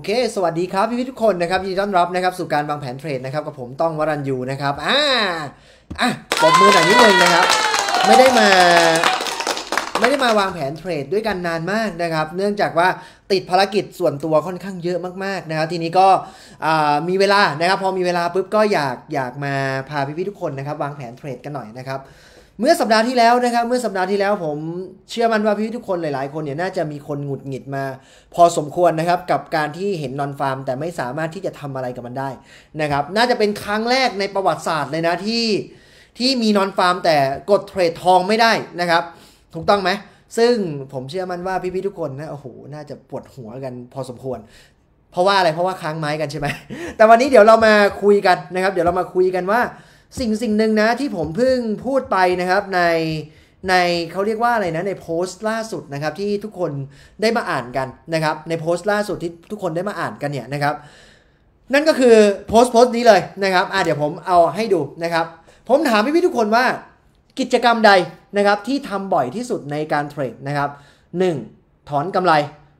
เคสวัสดีครับพี่ทุกคนนะครับยินดีต้อนรับนะครับสู่การวางแผนเทรดนะครับกับผมต้องวรัญยูนะครับปรบมือหน่อยนิดนึงนะครับไม่ได้มาวางแผนเทรดด้วยกันนานมากนะครับเนื่องจากว่าติดภารกิจส่วนตัวค่อนข้างเยอะมากๆนะครับทีนี้ก็มีเวลานะครับพอมีเวลาปุ๊บก็อยากมาพาพี่ทุกคนนะครับวางแผนเทรดกันหน่อยนะครับเมื่อสัปดาห์ที่แล้วนะครับผมเชื่อมั่นว่าพี่ทุกคนหลายๆคนเนี่ยน่าจะมีคนหงุดหงิดมาพอสมควรนะครับกับการที่เห็นนอนฟาร์มแต่ไม่สามารถที่จะทำอะไรกับมันได้นะครับน่าจะเป็นครั้งแรกในประวัติศาสตร์เลยนะที่มีนอนฟาร์มแต่กดเทรดทองไม่ได้นะครับถูกต้องไหมซึ่งผมเชื่อมั่นว่าพี่ทุกคนนะโอ้โหน่าจะปวดหัวกันพอสมควรเพราะว่าอะไรเพราะว่าค้างไม้กันใช่ไหมแต่วันนี้เดี๋ยวเรามาคุยกันนะครับเดี๋ยวเรามาคุยกันว่าสิ่งหนึ่งนะที่ผมเพิ่งพูดไปนะครับในเขาเรียกว่าอะไรนะในโพสต์ล่าสุดนะครับที่ทุกคนได้มาอ่านกันนะครับในโพสต์ล่าสุดที่ทุกคนได้มาอ่านกันเนี่ยนะครับนั่นก็คือโพสต์นี้เลยนะครับเดี๋ยวผมเอาให้ดูนะครับผมถามพี่ทุกคนว่ากิจกรรมใดนะครับที่ทำบ่อยที่สุดในการเทรดนะครับ1ถอนกำไร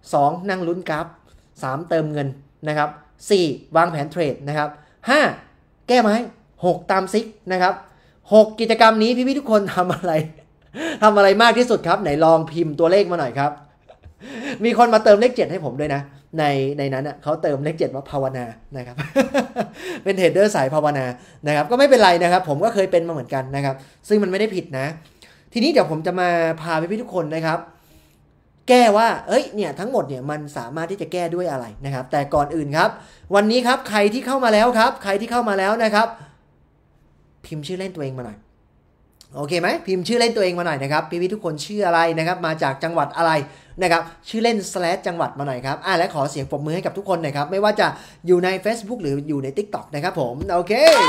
2นั่งลุ้นกราฟ3เติมเงินนะครับ4วางแผนเทรดนะครับ5แก้ไม้6ตามซิกนะครับ6กิจกรรมนี้พี่ทุกคนทำอะไรมากที่สุดครับไหนลองพิมพ์ตัวเลขมาหน่อยครับมีคนมาเติมเลข7ให้ผมด้วยนะในนั้นอ่ะเขาเติมเลข7ว่าภาวนานะครับ เป็นเทรดเดอร์สายภาวนานะครับก็ไม่เป็นไรนะครับผมก็เคยเป็นมาเหมือนกันนะครับซึ่งมันไม่ได้ผิดนะทีนี้เดี๋ยวผมจะมาพาพี่ทุกคนนะครับแก้ว่าเนี่ยทั้งหมดเนี่ยมันสามารถที่จะแก้ด้วยอะไรนะครับแต่ก่อนอื่นครับวันนี้ครับใครที่เข้ามาแล้วนะครับพิมพ์ชื่อเล่นตัวเองมาหน่อยโอเคไหมพิมพ์ชื่อเล่นตัวเองมาหน่อยนะครับพี่ทุกคนชื่ออะไรนะครับมาจากจังหวัดอะไรนะครับชื่อเล่น/จังหวัดมาหน่อยครับและขอเสียงปรบมือให้กับทุกคนหน่อยครับไม่ว่าจะอยู่ใน Facebook หรืออยู่ใน TikTok นะครับผมโอ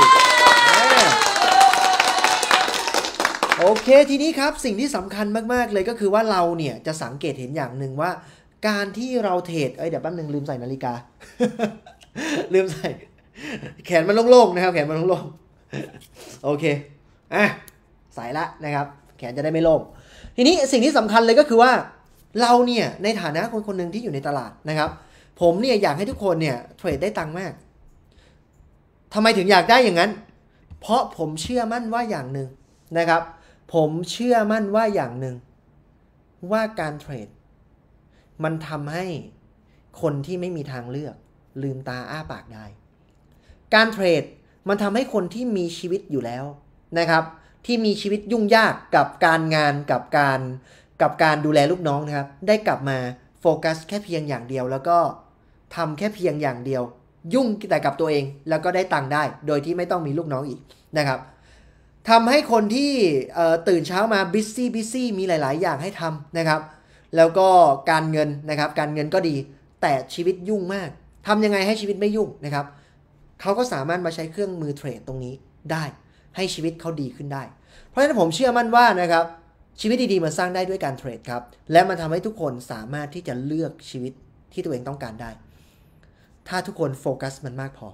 เคทีนี้ครับสิ่งที่สำคัญมากๆเลยก็คือว่าเราเนี่ยจะสังเกตเห็นอย่างหนึ่งว่าการที่เราเทรดเดี๋ยวแป๊บนึงลืมใส่นาฬิกา ลืมใส่แขนมันโล่งๆนะครับแขนมันโล่งๆโอเคใส่ละนะครับแขนจะได้ไม่โล่งทีนี้สิ่งที่สำคัญเลยก็คือว่าเราเนี่ยในฐานะคนหนึ่งที่อยู่ในตลาดนะครับผมเนี่ยอยากให้ทุกคนเนี่ยเทรดได้ตังค์มากทำไมถึงอยากได้อย่างนั้นเพราะผมเชื่อมั่นว่าอย่างหนึ่งนะครับผมเชื่อมั่นว่าอย่างหนึ่งว่าการเทรดมันทำให้คนที่ไม่มีทางเลือกลืมตาอ้าปากได้การเทรดมันทำให้คนที่มีชีวิตอยู่แล้วนะครับที่มีชีวิตยุ่งยากกับการงานกับการดูแลลูกน้องนะครับได้กลับมาโฟกัสแค่เพียงอย่างเดียวแล้วก็ทำแค่เพียงอย่างเดียวยุ่งแต่กับตัวเองแล้วก็ได้ตังค์ได้โดยที่ไม่ต้องมีลูกน้องอีกนะครับทำให้คนที่ตื่นเช้ามาบิซี่มีหลายๆอย่างให้ทำนะครับแล้วก็การเงินนะครับการเงินก็ดีแต่ชีวิตยุ่งมากทำยังไงให้ชีวิตไม่ยุ่งนะครับเขาก็สามารถมาใช้เครื่องมือเทรดตรงนี้ได้ให้ชีวิตเขาดีขึ้นได้เพราะฉะนั้นผมเชื่อมั่นว่านะครับชีวิตดีๆมันสร้างได้ด้วยการเทรดครับและมันทำให้ทุกคนสามารถที่จะเลือกชีวิตที่ตัวเองต้องการได้ถ้าทุกคนโฟกัสมันมากพอ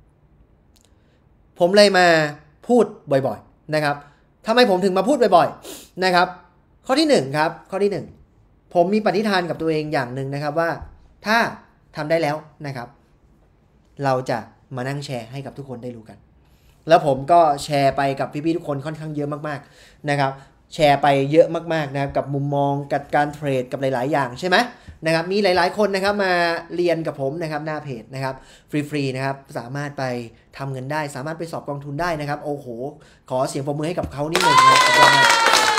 ผมเลยมาพูดบ่อยๆนะครับทำไมผมถึงมาพูดบ่อยๆนะครับข้อที่1ครับข้อที่1ผมมีปณิธานกับตัวเองอย่างหนึ่งนะครับว่าถ้าทำได้แล้วนะครับเราจะมานั่งแชร์ให้กับทุกคนได้รู้กันแล้วผมก็แชร์ไปกับพี่ๆทุกคนค่อนข้างเยอะมากๆนะครับแชร์ไปเยอะมากๆนะครับกับมุมมองกับการเทรดกับหลายๆอย่างใช่ไหมนะครับมีหลายๆคนนะครับมาเรียนกับผมนะครับหน้าเพจนะครับฟรีๆนะครับสามารถไปทำเงินได้สามารถไปสอบกองทุนได้นะครับโอ้โหขอเสียงปรบมือให้กับเขานิดนึงนะครับ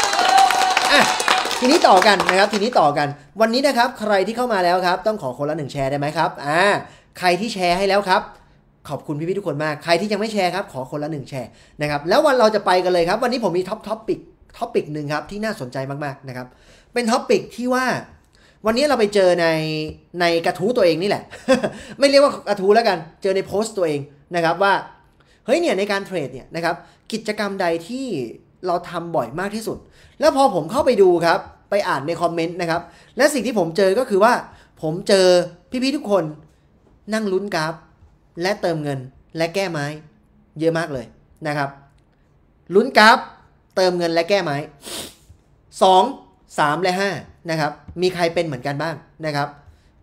ทีนี้ต่อกันนะครับวันนี้นะครับใครที่เข้ามาแล้วครับต้องขอคนละ1แชร์ได้ไหมครับใครที่แชร์ให้แล้วครับขอบคุณพี่ๆทุกคนมากใครที่ยังไม่แชร์ครับขอคนละ1แชร์นะครับแล้ววันเราจะไปกันเลยครับวันนี้ผมมีท็อปิกหนึ่งครับที่น่าสนใจมากๆนะครับเป็นท็อปิกที่ว่าวันนี้เราไปเจอในกระทู้ตัวเองนี่แหละ ไม่เรียกว่ากระทู้แล้วกันเจอในโพสต์ตัวเองนะครับว่าเฮ้ยเนี่ยในการเทรดเนี่ยนะครับกิจกรรมใดที่เราทำบ่อยมากที่สุดแล้วพอผมเข้าไปดูครับไปอ่านในคอมเมนต์นะครับและสิ่งที่ผมเจอก็คือว่าผมเจอพี่ๆทุกคนนั่งลุ้นกราฟและเติมเงินและแก้ไม้เยอะมากเลยนะครับลุ้นกราฟเติมเงินและแก้ไม้2 3และ5นะครับมีใครเป็นเหมือนกันบ้างนะครับ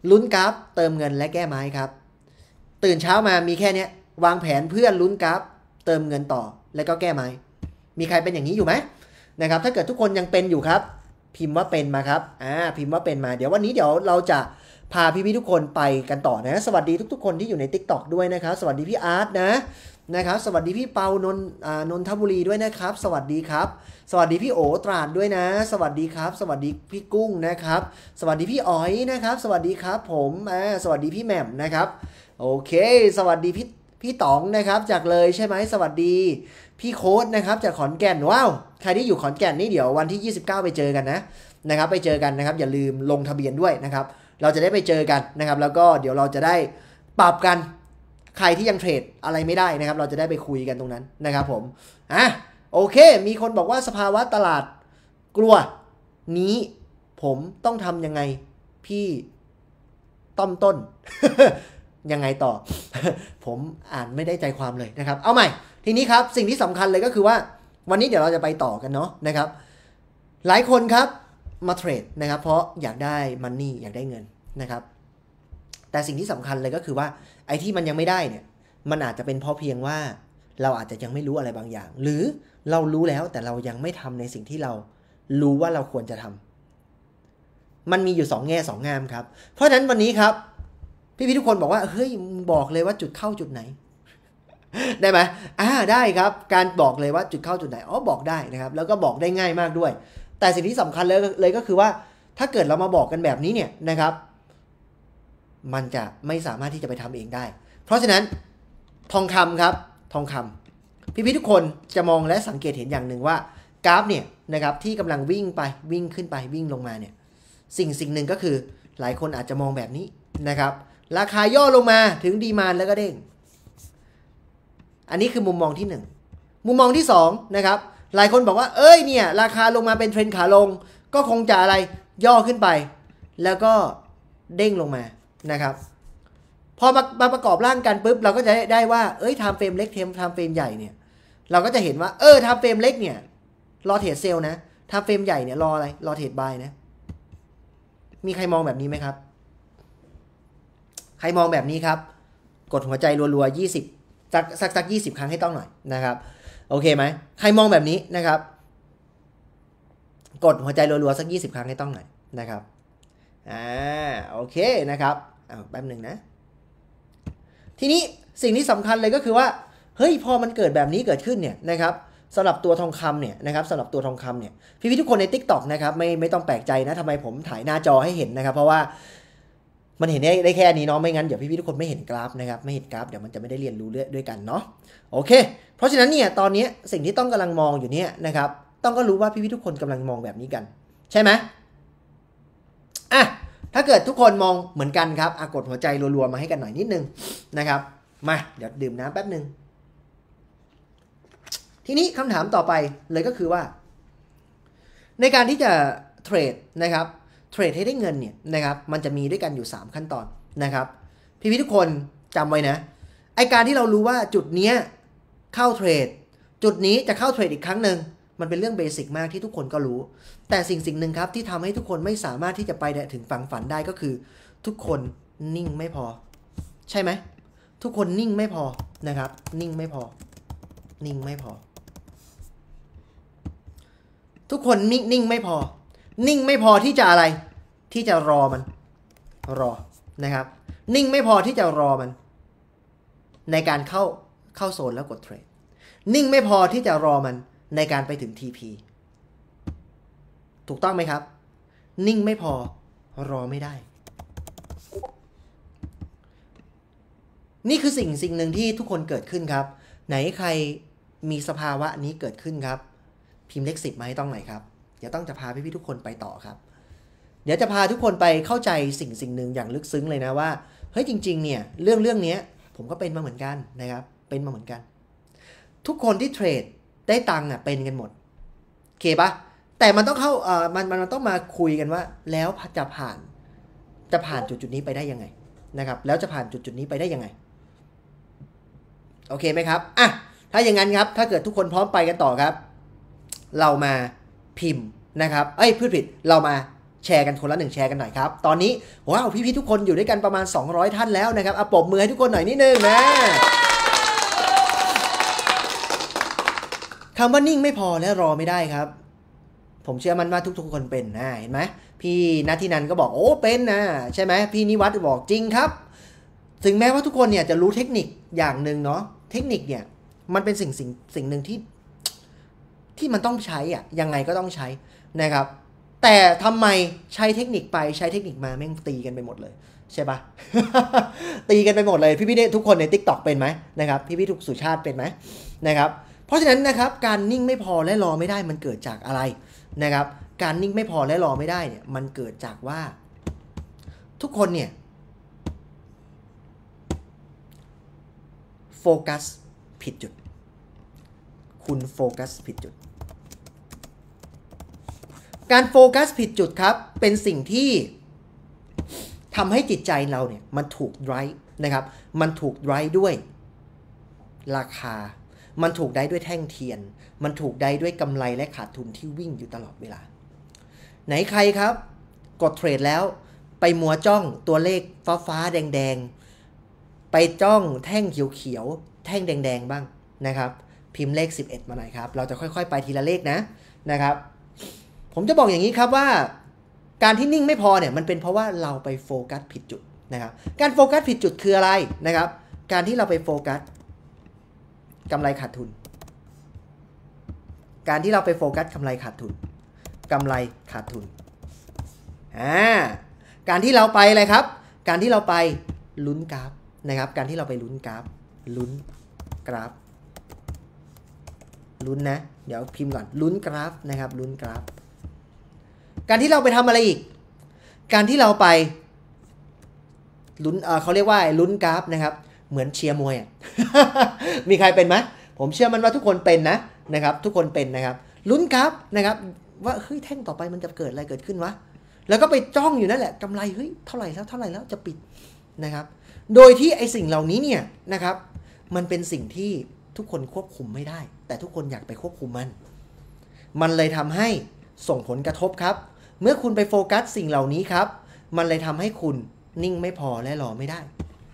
ลุ้นกราฟเติมเงินและแก้ไม้ครับตื่นเช้ามามีแค่นี้วางแผนเพื่อลุ้นกราฟเติมเงินต่อแล้วก็แก้ไม้มีใครเป็นอย่างนี้อยู่ไหมนะครับถ้าเกิดทุกคนยังเป็นอยู่ครับพิมพ์ว่าเป็นมาครับพิมพ์ว่าเป็นมาเดี๋ยววันนี้เดี๋ยวเราจะพาพี่ๆทุกคนไปกันต่อนะสวัสดีทุกๆคนที่อยู่ใน TikTok ด้วยนะครับสวัสดีพี่อาร์ตนะครับสวัสดีพี่เปานนทบุรีด้วยนะครับสวัสดีครับสวัสดีพี่โอตราดด้วยนะสวัสดีครับสวัสดีพี่กุ้งนะครับสวัสดีพี่อ๋อยนะครับสวัสดีครับผมสวัสดีพี่แหม่มนะครับโอเคสวัสดีพี่ต๋องนะครับจากเลยใช่ไหมสวัสดีพี่โค้ดนะครับจากขอนแก่นว้าวใครที่อยู่ขอนแก่นนี่เดี๋ยววันที่29ไปเจอกันนะครับไปเจอกันนะครับอย่าลืมลงทะเบียนด้วยนะครับเราจะได้ไปเจอกันนะครับแล้วก็เดี๋ยวเราจะได้ปรับกันใครที่ยังเทรดอะไรไม่ได้นะครับเราจะได้ไปคุยกันตรงนั้นนะครับผมโอเคมีคนบอกว่าสภาวะตลาดกลัวนี้ผมต้องทำยังไงพี่ต้น ยังไงต่อ ผมอ่านไม่ได้ใจความเลยนะครับเอาใหม่ทีนี้ครับสิ่งที่สำคัญเลยก็คือว่าวันนี้เดี๋ยวเราจะไปต่อกันเนาะนะครับหลายคนครับมาเทรดนะครับเพราะอยากได้มันนี่อยากได้เงินนะครับแต่สิ่งที่สำคัญเลยก็คือว่าไอ้ที่มันยังไม่ได้เนี่ยมันอาจจะเป็นเพราะเพียงว่าเราอาจจะยังไม่รู้อะไรบางอย่างหรือเรารู้แล้วแต่เรายังไม่ทำในสิ่งที่เรารู้ว่าเราควรจะทำมันมีอยู่2 แง่2 งามครับเพราะฉะนั้นวันนี้ครับพี่ทุกคนบอกว่าเฮ้ยบอกเลยว่าจุดเข้าจุดไหน ได้ไหมได้ครับการบอกเลยว่าจุดเข้าจุดไหนบอกได้นะครับแล้วก็บอกได้ง่ายมากด้วยแต่สิ่งที่สำคัญเลยก็คือว่าถ้าเกิดเรามาบอกกันแบบนี้เนี่ยนะครับมันจะไม่สามารถที่จะไปทำเองได้เพราะฉะนั้นทองคำครับทองคำพี่ทุกคนจะมองและสังเกตเห็นอย่างหนึ่งว่ากราฟเนี่ยนะครับที่กำลังวิ่งไปวิ่งขึ้นไปวิ่งลงมาเนี่ยสิ่งหนึ่งก็คือหลายคนอาจจะมองแบบนี้นะครับราคาย่อลงมาถึงดีมานด์แล้วก็เด้งอันนี้คือมุมมองที่1มุมมองที่2นะครับหลายคนบอกว่าเนี่ยราคาลงมาเป็นเทรนขาลงก็คงจะอะไรย่อขึ้นไปแล้วก็เด้งลงมานะครับพอมาประกอบร่างกันปุ๊บเราก็จะได้ว่าไทม์เฟรมเล็กไทม์เฟรมใหญ่เนี่ยเราก็จะเห็นว่าไทม์เฟรมเล็กเนี่ยรอเทรดเซลนะไทม์เฟรมใหญ่เนี่ยรออะไรรอเทรดบายนะมีใครมองแบบนี้ไหมครับใครมองแบบนี้ครับกดหัวใจรัวๆ20สัก20 ครั้งให้ต้องหน่อยนะครับโอเคไหมใครมองแบบนี้นะครับกดหัวใจรัวๆสัก20 ครั้งให้ต้องหน่อยนะครับโอเคนะครับแป๊บหนึ่งนะทีนี้สิ่งที่สำคัญเลยก็คือว่าเฮ้ยพอมันเกิดแบบนี้เกิดขึ้นเนี่ยนะครับสำหรับตัวทองคำเนี่ยนะครับสำหรับตัวทองคำเนี่ยพี่ทุกคนใน TikTok นะครับไม่ต้องแปลกใจนะทำไมผมถ่ายหน้าจอให้เห็นนะครับเพราะว่ามันเห็นได้แค่นี้เนาะไม่งั้นเดี๋ยวพี่ทุกคนไม่เห็นกราฟนะครับไม่เห็นกราฟเดี๋ยวมันจะไม่ได้เรียนรู้ด้วยกันเนาะโอเคเพราะฉะนั้นเนี่ยตอนนี้สิ่งที่ต้องกำลังมองอยู่เนี่ยนะครับต้องก็รู้ว่าพี่ทุกคนกำลังมองแบบนี้กันใช่ไหมถ้าเกิดทุกคนมองเหมือนกันครับกดหัวใจรัวๆมาให้กันหน่อยนิดนึงนะครับมาเดี๋ยวดื่มน้ำแป๊บนึงทีนี้คำถามต่อไปเลยก็คือว่าในการที่จะเทรดนะครับเทรดให้ได้เงินเนี่ยนะครับมันจะมีด้วยกันอยู่3ขั้นตอนนะครับพี่ทุกคนจำไว้นะไอการที่เรารู้ว่าจุดนี้เข้าเทรดจุดนี้จะเข้าเทรดอีกครั้งหนึ่งมันเป็นเรื่องเบสิกมากที่ทุกคนก็รู้แต่สิ่งหนึ่งครับที่ทำให้ทุกคนไม่สามารถที่จะไปถึงฝั่งฝันได้ก็คือทุกคนนิ่งไม่พอใช่ไหมทุกคนนิ่งไม่พอนะครับนิ่งไม่พอทุกคนนิ่งไม่พอนิ่งไม่พอที่จะอะไรที่จะรอนะครับนิ่งไม่พอที่จะรอมันในการเข้าโซนแล้วกดเทรดนิ่งไม่พอที่จะรอมันในการไปถึง TP ถูกต้องไหมครับนิ่งไม่พอรอไม่ได้นี่คือสิ่งหนึ่งที่ทุกคนเกิดขึ้นครับไหนใครมีสภาวะนี้เกิดขึ้นครับพิมพ์เลข10มาให้ต้องหน่อยครับเดี๋ยวต้องจะพาพี่ๆทุกคนไปต่อครับเดี๋ยวจะพาทุกคนไปเข้าใจสิ่งหนึ่งอย่างลึกซึ้งเลยนะว่าเฮ้ยจริงๆเนี่ยเรื่องนี้ผมก็เป็นมาเหมือนกันนะครับเป็นมาเหมือนกันทุกคนที่เทรดได้ตังค์เป็นกันหมดโอเคปะแต่มันต้องเข้ามันต้องมาคุยกันว่าแล้วจะผ่านจุดนี้ไปได้ยังไงนะครับแล้วจะผ่านจุดนี้ไปได้ยังไงโอเคไหมครับถ้าอย่างนั้นครับถ้าเกิดทุกคนพร้อมไปกันต่อครับเรามาพิมพ์นะครับพูดผิดเรามาแชร์กันคนละ1แชร์กันหน่อยครับตอนนี้ว้าวพี่ๆทุกคนอยู่ด้วยกันประมาณ200ท่านแล้วนะครับปรบมือให้ทุกคนหน่อยนิดนึงนะคำว่านิ่งไม่พอและรอไม่ได้ครับผมเชื่อมันว่าทุกๆคนเป็นนะเห็นไหมพี่นัทธินันก็บอกโอ้เป็นนะใช่ไหมพี่นิวัฒน์บอกจริงครับถึงแม้ว่าทุกคนเนี่ยจะรู้เทคนิคอย่างหนึ่งเนาะเทคนิคเนี่ยมันเป็นสิ่งหนึ่งที่มันต้องใช้อ่ะยังไงก็ต้องใช้นะครับแต่ทำไมใช้เทคนิคไปใช้เทคนิคมาแม่งตีกันไปหมดเลยใช่ปะ ตีกันไปหมดเลยพี่ๆทุกคนใน TikTok เป็นไหมนะครับพี่ๆทุกสุชาติเป็นไหมนะครับเพราะฉะนั้นนะครับการนิ่งไม่พอและรอไม่ได้มันเกิดจากอะไรนะครับการนิ่งไม่พอและรอไม่ได้เนี่ยมันเกิดจากว่าทุกคนเนี่ยโฟกัสผิดจุดคุณโฟกัสผิดจุดการโฟกัสผิดจุดครับเป็นสิ่งที่ทำให้จิตใจเราเนี่ยมันถูกไดรฟ์นะครับมันถูกไดรฟ์ด้วยราคามันถูกได้ด้วยแท่งเทียนมันถูกได้ด้วยกำไรและขาดทุนที่วิ่งอยู่ตลอดเวลาไหนใครครับกดเทรดแล้วไปมัวจ้องตัวเลขฟ้าแดงไปจ้องแท่งเขียวแท่งแดงบ้างนะครับพิมพ์เลข11มาหน่อยครับเราจะค่อยๆไปทีละเลขนะครับผมจะบอกอย่างนี้ครับว่าการที่นิ่งไม่พอเนี่ยมันเป็นเพราะว่าเราไปโฟกัสผิดจุดนะครับการโฟกัสผิดจุดคืออะไรนะครับการที่เราไปโฟกัสกำไรขาดทุนการที่เราไปโฟกัสกำไรขาดทุนกำไรขาดทุนการที่เราไปอะไรครับการที่เราไปลุ้นกราฟนะครับการที่เราไปลุ้นกราฟลุ้นกราฟลุ้นนะเดี๋ยวพิมพ์ก่อนลุ้นกราฟนะครับลุ้นกราฟการที่เราไปทำอะไรอีกการที่เราไปลุ้นเขาเรียกว่าลุ้นกราฟนะครับเหมือนเชียร์มวยอ่ะ มีใครเป็นไหมผมเชื่อมันว่าทุกคนเป็นนะครับทุกคนเป็นนะครับลุ้นกราฟนะครับว่าเฮ้ยแท่งต่อไปมันจะเกิดอะไรเกิดขึ้นวะแล้วก็ไปจ้องอยู่นั่นแหละกำไรเฮ้ยเท่าไหร่แล้วจะปิดนะครับโดยที่ไอ้สิ่งเหล่านี้เนี่ยนะครับมันเป็นสิ่งที่ทุกคนควบคุมไม่ได้แต่ทุกคนอยากไปควบคุมมันเลยทำให้ส่งผลกระทบครับเมื่อคุณไปโฟกัสสิ่งเหล่านี้ครับมันเลยทำให้คุณนิ่งไม่พอและรอไม่ได้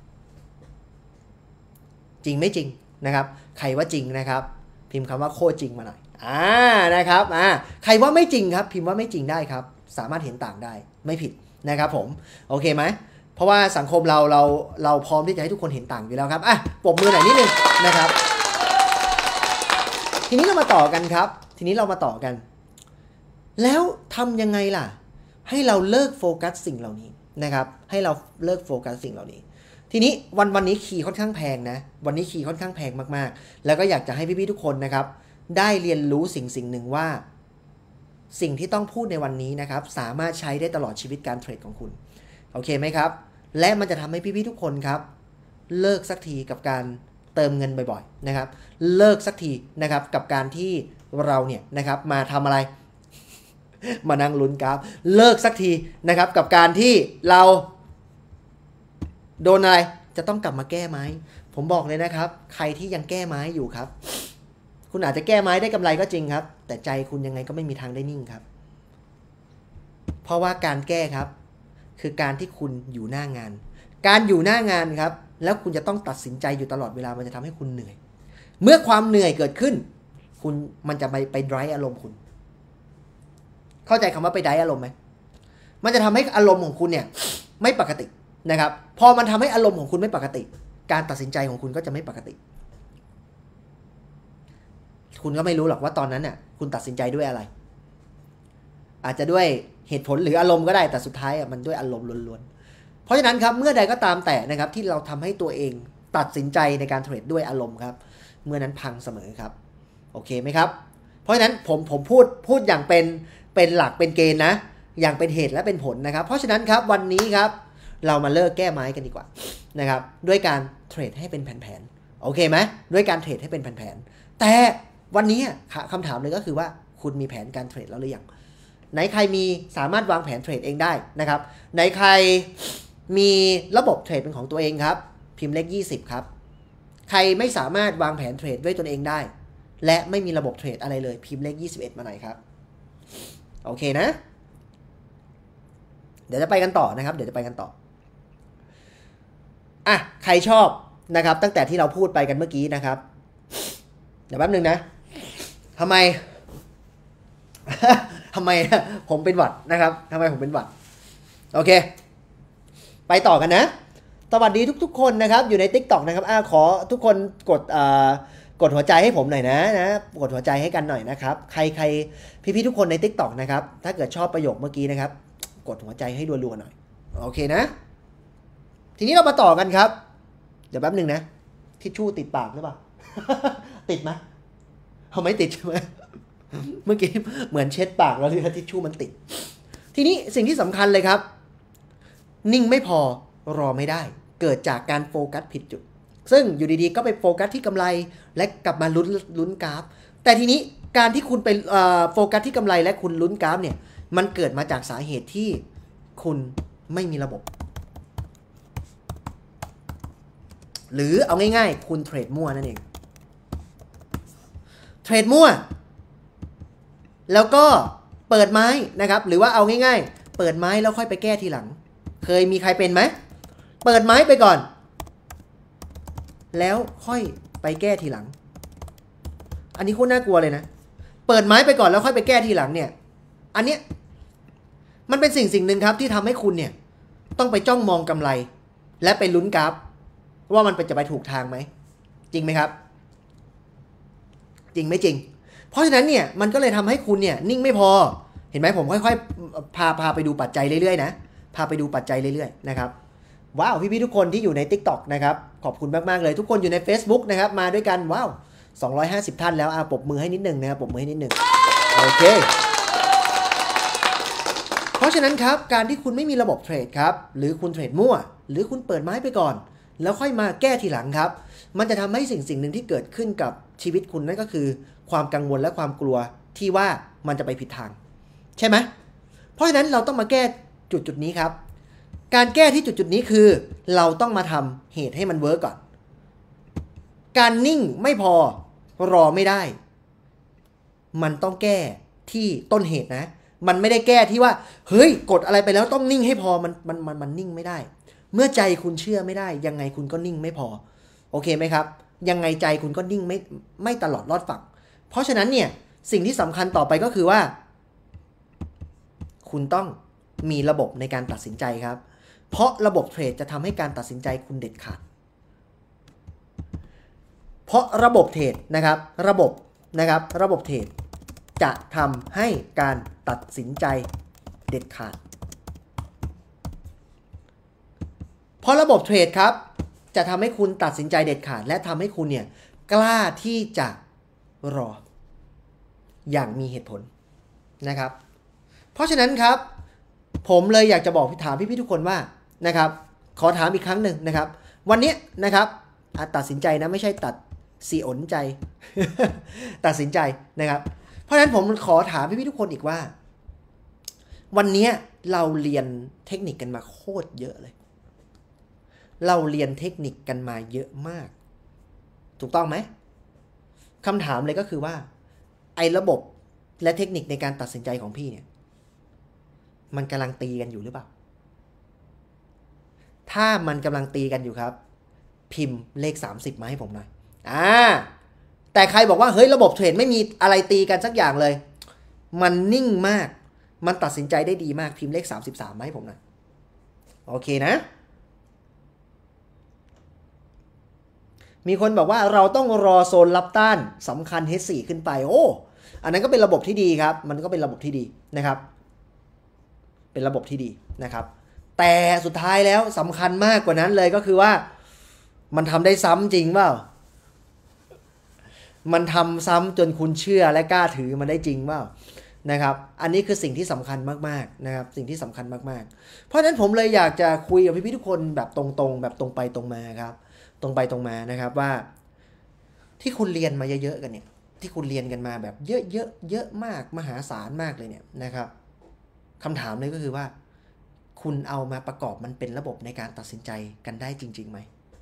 จริงไม่จริงนะครับใครว่าจริงนะครับพิมพ์คำว่าโคตรจริงมาหน่อยนะครับใครว่าไม่จริงครับพิมพ์ว่าไม่จริงได้ครับสามารถเห็นต่างได้ไม่ผิดนะครับผมโอเคไหมเพราะว่าสังคมเราพร้อมที่จะให้ทุกคนเห็นต่างอยู่แล้วครับปรบมือหน่อยนิดนึงนะครับทีนี้เรามาต่อกันครับแล้วทำยังไงล่ะให้เราเลิกโฟกัสสิ่งเหล่านี้นะครับให้เราเลิกโฟกัสสิ่งเหล่านี้ทีนี้วันนี้คีย์ค่อนข้างแพงนะวันนี้คีย์ค่อนข้างแพงมากๆแล้วก็อยากจะให้พี่ๆทุกคนนะครับได้เรียนรู้สิ่งหนึ่งว่าสิ่งที่ต้องพูดในวันนี้นะครับสามารถใช้ได้ตลอดชีวิตการเทรดของคุณโอเคไหมครับและมันจะทำให้พี่ๆทุกคนครับเลิกสักทีกับการเติมเงินบ่อยๆนะครับเลิกสักทีนะครับกับการที่เราเนี่ยนะครับมาทำอะไรมานั่งลุ้นกราฟเลิกสักทีนะครับกับการที่เราโดนอะไรจะต้องกลับมาแก้ไม้ผมบอกเลยนะครับใครที่ยังแก้ไม้อยู่ครับคุณอาจจะแก้ไม้ได้กำไรก็จริงครับแต่ใจคุณยังไงก็ไม่มีทางได้นิ่งครับเพราะว่าการแก้ครับคือการที่คุณอยู่หน้างานการอยู่หน้างานครับแล้วคุณจะต้องตัดสินใจอยู่ตลอดเวลามันจะทำให้คุณเหนื่อยเมื่อความเหนื่อยเกิดขึ้นมันจะไปไดรฟ์อารมณ์คุณเข้าใจคำว่าไปไดรฟ์อารมณ์ไหมมันจะทำให้อารมณ์ของคุณเนี่ยไม่ปกตินะครับพอมันทำให้อารมณ์ของคุณไม่ปกติการตัดสินใจของคุณก็จะไม่ปกติคุณก็ไม่รู้หรอกว่าตอนนั้นน่ะคุณตัดสินใจด้วยอะไรอาจจะด้วยเหตุผลหรืออารมณ์ก็ได้แต่สุดท้ายมันด้วยอารมณ์ล้วนๆเพราะฉะนั้นครับเมื่อใดก็ตามแต่นะครับที่เราทำให้ตัวเองตัดสินใจในการเทรดด้วยอารมณ์ครับเมื่อนั้นพังเสมอครับโอเคไหมครับเพราะฉะนั้นผมพูดอย่างเป็นหลักเป็นเกณฑ์นะอย่างเป็นเหตุและเป็นผลนะครับเพราะฉะนั้นครับวันนี้ครับเรามาเลิกแก้ไม้กันดีกว่านะครับด้วยการเทรดให้เป็นแผนๆโอเคไหมด้วยการเทรดให้เป็นแผนๆแต่วันนี้คำถามเลยก็คือว่าคุณมีแผนการเทรดแล้วหรือยังไหนใครมีสามารถวางแผนเทรดเองได้นะครับไหนใครมีระบบเทรดเป็นของตัวเองครับพิมพ์เลข20ครับใครไม่สามารถวางแผนเทรดด้วยตนเองได้และไม่มีระบบเทรดอะไรเลยพิมพ์เลข21มาหน่อยครับโอเคนะเดี๋ยวจะไปกันต่อนะครับเดี๋ยวจะไปกันต่ออ่ะใครชอบนะครับตั้งแต่ที่เราพูดไปกันเมื่อกี้นะครับเดี๋ยวแป๊บนึงนะทำไม ทำไมผมเป็นหวัดนะครับทำไมผมเป็นหวัดโอเคไปต่อกันนะสวัสดีทุกๆคนนะครับอยู่ใน TikTok นะครับขอทุกคนกดหัวใจให้ผมหน่อยนะกดหัวใจให้กันหน่อยนะครับใครพี่ๆทุกคนใน TikTok นะครับถ้าเกิดชอบประโยคเมื่อกี้นะครับกดหัวใจให้รัวๆหน่อยโอเคนะทีนี้เรามาต่อกันครับเดี๋ยวแป๊บนึงนะทิชชู่ติดปากหรือเปล่า ติดไหมเขาไม่ติดใช่ไหม เมื่อกี้เหมือนเช็ดปากแล้วทิชชู่มันติดทีนี้สิ่งที่สำคัญเลยครับนิ่งไม่พอรอไม่ได้เกิดจากการโฟกัสผิดจุดซึ่งอยู่ดีๆก็ไปโฟกัสที่กำไรและกลับมาลุ้นกราฟแต่ทีนี้การที่คุณไปโฟกัสที่กำไรและคุณลุ้นกราฟเนี่ยมันเกิดมาจากสาเหตุที่คุณไม่มีระบบหรือเอาง่ายๆคุณเทรดมั่วนั่นเองเทรดมั่วแล้วก็เปิดไม้นะครับหรือว่าเอาง่ายๆเปิดไม้แล้วค่อยไปแก้ทีหลังเคยมีใครเป็นไหมเปิดไม้ไปก่อนแล้วค่อยไปแก้ทีหลังอันนี้โคตรน่ากลัวเลยนะเปิดไม้ไปก่อนแล้วค่อยไปแก้ทีหลังเนี่ยอันเนี้ยมันเป็นสิ่งหนึ่งครับที่ทำให้คุณเนี่ยต้องไปจ้องมองกำไรและไปลุ้นกราฟว่ามันจะไปถูกทางไหมจริงไหมครับจริงไม่จริงเพราะฉะนั้นเนี่ยมันก็เลยทำให้คุณเนี่ยนิ่งไม่พอเห็นไหมผมค่อยๆพาไปดูปัจจัยเรื่อยๆนะพาไปดูปัจจัยเรื่อยๆนะครับว้าวพี่ๆทุกคนที่อยู่ใน TikTok นะครับขอบคุณมากๆเลยทุกคนอยู่ใน Facebook นะครับมาด้วยกันว้าว250ท่านแล้วปรบมือให้นิดนึงนะครับปรบมือให้นิดนึงโอเคเพราะฉะนั้นครับการที่คุณไม่มีระบบเทรดครับหรือคุณเทรดมั่วหรือคุณเปิดไม้ไปก่อนแล้วค่อยมาแก้ทีหลังครับมันจะทำให้สิ่งหนึ่งที่เกิดขึ้นกับชีวิตคุณนั่นก็คือความกังวลและความกลัวที่ว่ามันจะไปผิดทางใช่ไหมเพราะฉะนั้นเราต้องมาแก้จุดนี้ครับการแก้ที่จุดนี้คือเราต้องมาทำเหตุให้มันเวิร์กก่อนการนิ่งไม่พอรอไม่ได้มันต้องแก้ที่ต้นเหตุนะมันไม่ได้แก้ที่ว่าเฮ้ยกดอะไรไปแล้วต้องนิ่งให้พอมันนิ่งไม่ได้เมื่อใจคุณเชื่อไม่ได้ยังไงคุณก็นิ่งไม่พอโอเคไหมครับยังไงใจคุณก็นิ่งไม่ตลอดรอดฝั่งเพราะฉะนั้นเนี่ยสิ่งที่สำคัญต่อไปก็คือว่าคุณต้องมีระบบในการตัดสินใจครับเพราะระบบเทรดจะทำให้การตัดสินใจคุณเด็ดขาดเพราะระบบเทรดนะครับระบบเทรดจะทำให้การตัดสินใจเด็ดขาดเพราะระบบเทรดครับจะทำให้คุณตัดสินใจเด็ดขาดและทำให้คุณเนี่ยกล้าที่จะรออย่างมีเหตุผลนะครับเพราะฉะนั้นครับผมเลยอยากจะบอกถามพี่ๆทุกคนว่านะครับขอถามอีกครั้งหนึ่งนะครับวันนี้นะครับตัดสินใจนะไม่ใช่ตัดสีอ่อนใจ ตัดสินใจนะครับเพราะฉะนั้นผมขอถามพี่ๆทุกคนอีกว่าวันนี้เราเรียนเทคนิคกันมาโคตรเยอะเลยเราเรียนเทคนิคกันมาเยอะมากถูกต้องไหมคำถามเลยก็คือว่าไอ้ระบบและเทคนิคในการตัดสินใจของพี่เนี่ยมันกำลังตีกันอยู่หรือเปล่าถ้ามันกำลังตีกันอยู่ครับพิมพ์เลข30มาให้ผมหน่อยแต่ใครบอกว่าเฮ้ยระบบเทรดไม่มีอะไรตีกันสักอย่างเลยมันนิ่งมากมันตัดสินใจได้ดีมากพิมพ์เลข33มาให้ผมหน่อยโอเคนะมีคนบอกว่าเราต้องรอโซนรับต้านสำคัญ H4 ขึ้นไปโอ้อันนั้นก็เป็นระบบที่ดีครับมันก็เป็นระบบที่ดีนะครับเป็นระบบที่ดีนะครับแต่สุดท้ายแล้วสำคัญมากกว่านั้นเลยก็คือว่ามันทำได้ซ้ำจริงเปล่ามันทำซ้ำจนคุณเชื่อและกล้าถือมันได้จริงเปล่านะครับอันนี้คือสิ่งที่สำคัญมากๆนะครับสิ่งที่สำคัญมากๆเพราะฉะนั้นผมเลยอยากจะคุยกับพี่ๆทุกคนแบบตรงๆแบบตรงไปตรงมาครับตรงไปตรงมานะครับว่าที่คุณเรียนมาเยอะๆกันเนี่ยที่คุณเรียนกันมาแบบเยอะมากมหาศาลมากเลยเนี่ยนะครับคำถามเลยก็คือว่าคุณเอามาประกอบมันเป็นระบบในการตัดสินใจกันได้จริงๆไหม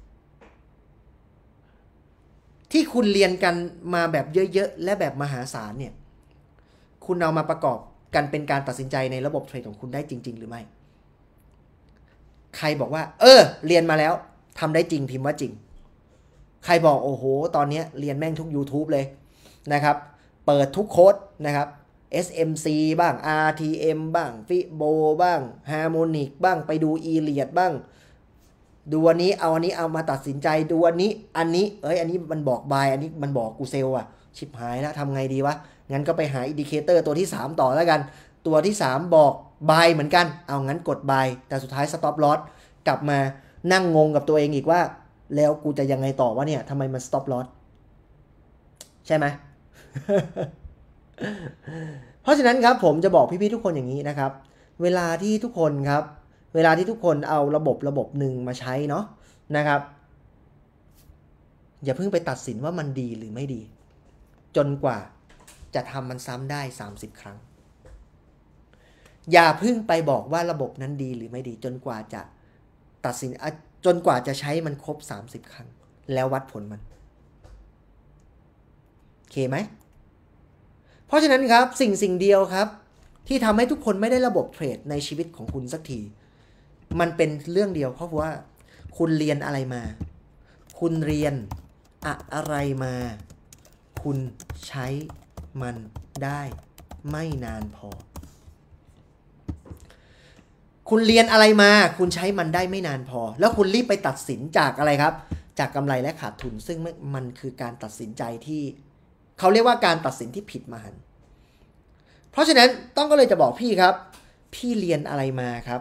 ที่คุณเรียนกันมาแบบเยอะๆและแบบมหาศาลเนี่ยคุณเอามาประกอบกันเป็นการตัดสินใจในระบบเทรดของคุณได้จริงๆหรือไม่ใครบอกว่าเรียนมาแล้วทำได้จริงพิมพ์ว่าจริงใครบอกโอ้โหตอนนี้เรียนแม่งทุก YouTube เลยนะครับเปิดทุกโค้ดนะครับ SMC บ้าง RTM บ้าง Fibo บ้าง Harmonic บ้างไปดู Iliad บ้างดูอันนี้เอามาตัดสินใจดูอันนี้อันนี้มันบอก buy อันนี้มันบอกกูเซลอ่ะชิบหายแล้วทำไงดีวะงั้นก็ไปหาอินดิเคเตอร์ตัวที่3ต่อแล้วกันตัวที่3บอก buy เหมือนกันเอางั้นกด buy แต่สุดท้าย stop loss กลับมานั่งงงกับตัวเองอีกว่าแล้วกูจะยังไงต่อวะเนี่ยทำไมมัน stop loss ใช่ไหม เพราะฉะนั้นครับผมจะบอกพี่ๆทุกคนอย่างนี้นะครับเวลาที่ทุกคนเอาระบบหนึ่งมาใช้เนาะนะครับอย่าเพิ่งไปตัดสินว่ามันดีหรือไม่ดีจนกว่าจะทำมันซ้ำได้30ครั้งอย่าเพิ่งไปบอกว่าระบบนั้นดีหรือไม่ดีจนกว่าจะตัดสินจนกว่าจะใช้มันครบ30ครั้งแล้ววัดผลมันโอเคไหมเพราะฉะนั้นครับสิ่งเดียวครับที่ทำให้ทุกคนไม่ได้ระบบเทรดในชีวิตของคุณสักทีมันเป็นเรื่องเดียวเพราะว่าคุณเรียนอะไรมาคุณเรียนอะไรมาคุณใช้มันได้ไม่นานพอคุณเรียนอะไรมาคุณใช้มันได้ไม่นานพอแล้วคุณรีบไปตัดสินจากอะไรครับจากกำไรและขาดทุนซึ่งมันคือการตัดสินใจที่เขาเรียกว่าการตัดสินที่ผิดมหันต์เพราะฉะนั้นก็เลยจะบอกพี่ครับพี่เรียนอะไรมาครับ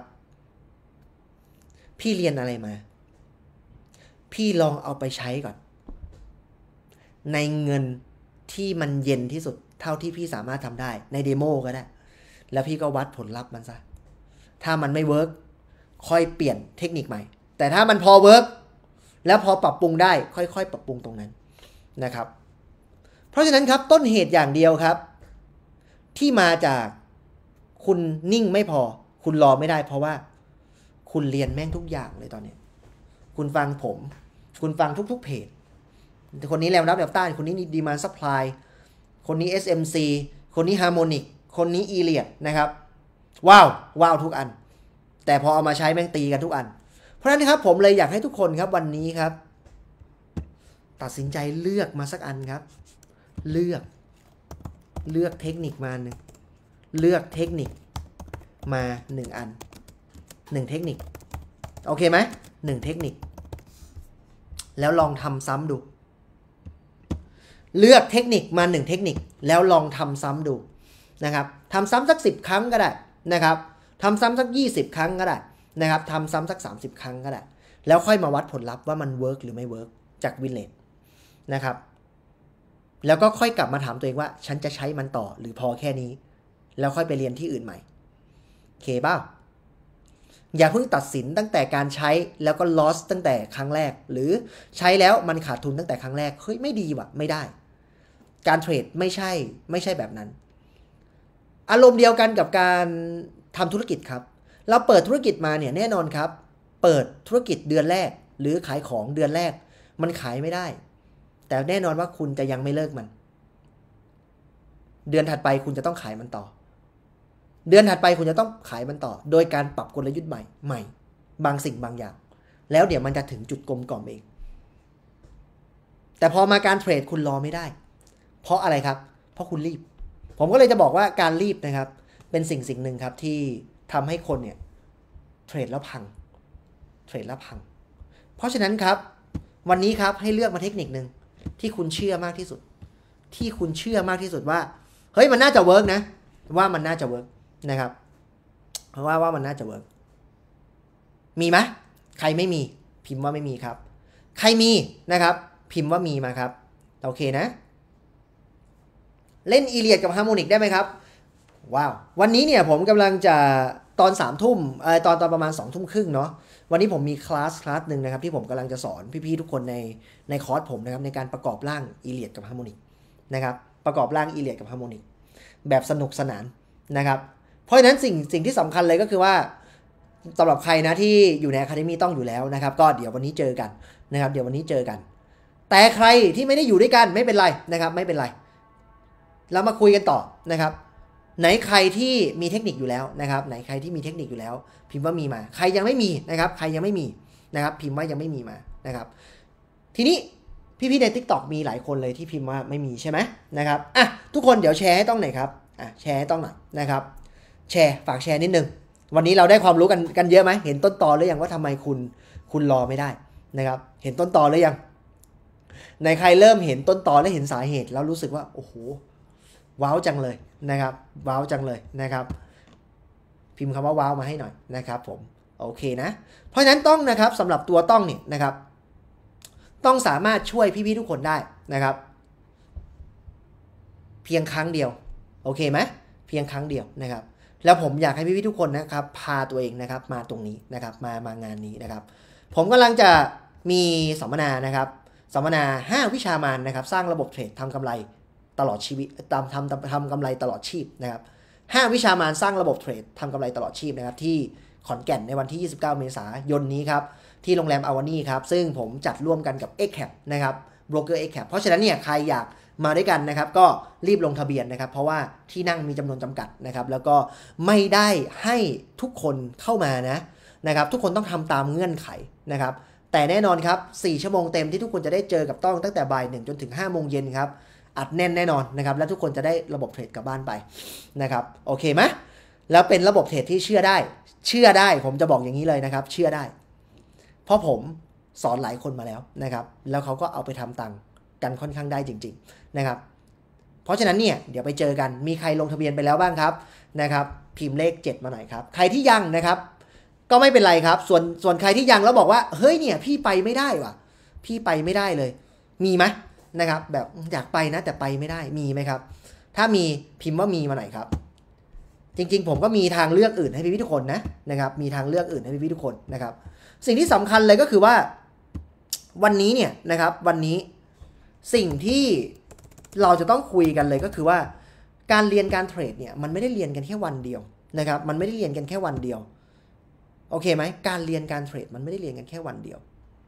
พี่เรียนอะไรมาพี่ลองเอาไปใช้ก่อนในเงินที่มันเย็นที่สุดเท่าที่พี่สามารถทำได้ในเดโมก็ได้แล้วพี่ก็วัดผลลัพธ์มันซะถ้ามันไม่เวิร์กค่อยเปลี่ยนเทคนิคใหม่แต่ถ้ามันพอเวิร์กแล้วพอปรับปรุงได้ค่อยๆปรับปรุงตรงนั้นนะครับเพราะฉะนั้นครับต้นเหตุอย่างเดียวครับที่มาจากคุณนิ่งไม่พอคุณรอไม่ได้เพราะว่าคุณเรียนแม่งทุกอย่างเลยตอนนี้คุณฟังผมคุณฟังทุกๆเพจคนนี้แนวรับแนวต้านคนนี้ดีมานด์ซัพพลายคนนี้ SMC คนนี้ Harmonic คนนี้ Iliad นะครับว้าวทุกอันแต่พอเอามาใช้แม่งตีกันทุกอันเพราะฉะนั้นครับผมเลยอยากให้ทุกคนครับวันนี้ครับตัดสินใจเลือกมาสักอันครับเลือกเทคนิคมาหนึ่งเลือกเทคนิคมา1อัน1เทคนิคโอเคไหม1เทคนิคแล้วลองทำซ้ำดูเลือกเทคนิคมา1เทคนิคแล้วลองทำซ้ำดูนะครับทำซ้ำสัก10ครั้งก็ได้นะครับทำซ้ำสัก20ครั้งก็ได้นะครับทำซ้ำสัก30ครั้งก็ได้แล้วค่อยมาวัดผลลัพธ์ว่ามันเวิร์กหรือไม่เวิร์กจากวินเลทนะครับแล้วก็ค่อยกลับมาถามตัวเองว่าฉันจะใช้มันต่อหรือพอแค่นี้แล้วค่อยไปเรียนที่อื่นใหม่โอเคเปล่าอย่าเพิ่งตัดสินตั้งแต่การใช้แล้วก็ loss ตั้งแต่ครั้งแรกหรือใช้แล้วมันขาดทุนตั้งแต่ครั้งแรกเฮ้ยไม่ดีว่ะไม่ได้การเทรดไม่ใช่แบบนั้นอารมณ์เดียวกันกับการทำธุรกิจครับเราเปิดธุรกิจมาเนี่ยแน่นอนครับเปิดธุรกิจเดือนแรกหรือขายของเดือนแรกมันขายไม่ได้แต่แน่นอนว่าคุณจะยังไม่เลิกมันเดือนถัดไปคุณจะต้องขายมันต่อเดือนถัดไปคุณจะต้องขายมันต่อโดยการปรับกลยุทธ์ใหม่บางสิ่งบางอย่างแล้วเดี๋ยวมันจะถึงจุดกลมกล่อมเองแต่พอมาการเทรดคุณรอไม่ได้เพราะอะไรครับเพราะคุณรีบผมก็เลยจะบอกว่าการรีบนะครับเป็นสิ่งหนึ่งครับที่ทำให้คนเนี่ยเทรดแล้วพังเพราะฉะนั้นครับวันนี้ครับให้เลือกมาเทคนิคนึงที่คุณเชื่อมากที่สุดว่าเฮ้ยมันน่าจะเวิร์กนะว่ามันน่าจะเวิร์กนะครับเพราะว่ามันน่าจะเวิร์กมีไหมใครไม่มีพิมพ์ว่าไม่มีครับใครมีนะครับพิมพ์ว่ามีมาครับโอเคนะเล่นอีเลียดกับฮาร์โมนิกได้ไหมครับว้าววันนี้เนี่ยผมกำลังจะตอน3 ทุ่มตอนประมาณ2 ทุ่มครึ่งเนาะวันนี้ผมมีคลาสหนึ่งนะครับที่ผมกำลังจะสอนพี่ๆทุกคนในคอร์สผมนะครับในการประกอบร่างอีเลียดกับฮาร์โมนิกนะครับประกอบร่างอีเลียดกับฮาร์โมนิกแบบสนุกสนานนะครับเพราะฉะนั้นสิ่งที่สำคัญเลยก็คือว่าสำหรับใครนะที่อยู่ใน Academy ต้องอยู่แล้วนะครับก็เดี๋ยววันนี้เจอกันนะครับแต่ใครที่ไม่ได้อยู่ด้วยกันไม่เป็นไรนะครับไม่เป็นไรเรามาคุยกันต่อนะครับไหนใครที่มีเทคนิคอยู่แล้วนะครับไหนใครที่มีเทคนิคอยู่แล้วพิมพ์ว่ามีมาใครยังไม่มีนะครับใครยังไม่มีนะครับพิมพ์ว่ายังไม่มีมานะครับทีนี้พี่ๆใน TikTok มีหลายคนเลยที่พิมพ์ว่าไม่มีใช่ไหมนะครับอ่ะทุกคนเดี๋ยวแชร์ให้ต้องหน่อยครับแชร์ให้ต้องหน่อยนะครับแชร์ฝากแชร์นิดนึงวันนี้เราได้ความรู้กันเยอะไหมเห็นต้นตอหรือยังว่าทำไมคุณรอไม่ได้นะครับเห็นต้นตอหรือยังในใครเริ่มเห็นต้นตอและเห็นสาเหตุแล้วรู้สึกว่าโอ้โหว้าวจังเลยนะครับว้าวจังเลยนะครับพิมพ์คำว่าว้าวมาให้หน่อยนะครับผมโอเคนะเพราะฉะนั้นต้องนะครับสำหรับตัวต้องเนี่ยนะครับต้องสามารถช่วยพี่ๆทุกคนได้นะครับเพียงครั้งเดียวโอเคไหมเพียงครั้งเดียวนะครับแล้วผมอยากให้พี่ๆทุกคนนะครับพาตัวเองนะครับมาตรงนี้นะครับมางานนี้นะครับผมกำลังจะมีสัมมนานะครับสัมมนา5วิชามานนะครับสร้างระบบเทรดทำกำไรตลอดชีวิตทำกำไรตลอดชีพนะครับ5วิชามานสร้างระบบเทรดทำกำไรตลอดชีพนะครับที่ขอนแก่นในวันที่29เมษายนนี้ครับที่โรงแรมอาวานี่ครับซึ่งผมจัดร่วมกันกับ XCAP นะครับโบรกเกอร์ XCAP เพราะฉะนั้นเนี่ยใครอยากมาด้วยกันนะครับก็รีบลงทะเบียนนะครับเพราะว่าที่นั่งมีจำนวนจำกัดนะครับแล้วก็ไม่ได้ให้ทุกคนเข้ามานะครับทุกคนต้องทำตามเงื่อนไขนะครับแต่แน่นอนครับ4ชั่วโมงเต็มที่ทุกคนจะได้เจอกับต้องตั้งแต่บ่าย1จนถึง5โมงเย็นครับอัดแน่นแน่นอนนะครับและทุกคนจะได้ระบบเทรดกลับบ้านไปนะครับโอเคไหมแล้วเป็นระบบเทรดที่เชื่อได้ผมจะบอกอย่างนี้เลยนะครับเชื่อได้เพราะผมสอนหลายคนมาแล้วนะครับแล้วเขาก็เอาไปทำตังค์กันค่อนข้างได้จริงๆนะครับเพราะฉะนั้นเนี่ยเดี๋ยวไปเจอกันมีใครลงทะเบียนไปแล้วบ้างครับนะครับพิมพ์เลข7มาหน่อยครับใครที่ยังนะครับก็ไม่เป็นไรครับส่วนใครที่ยังแล้วบอกว่าเฮ้ยเนี่ยพี่ไปไม่ได้ว่ะพี่ไปไม่ได้เลยมีไหมนะครับแบบอยากไปนะแต่ไปไม่ได้มีไหมครับถ้ามีพิมพ์ว่ามีมาหน่อยครับจริงๆผมก็มีทางเลือกอื่นให้พี่ๆทุกคนนะครับมีทางเลือกอื่นให้พี่ๆทุกคนนะครับสิ่งที่สำคัญเลยก็คือว่าวันนี้เนี่ยนะครับวันนี้สิ่งที่เราจะต้องคุยกันเลยก็คือว่าการเรียนการเทรดเนี่ยมันไม่ได้เรียนกันแค่วันเดียวนะครับมันไม่ได้เรียนกันแค่วันเดียวโอเคไหมการเรียนการเทรดมันไม่ได้เรียนกันแค่วันเดียว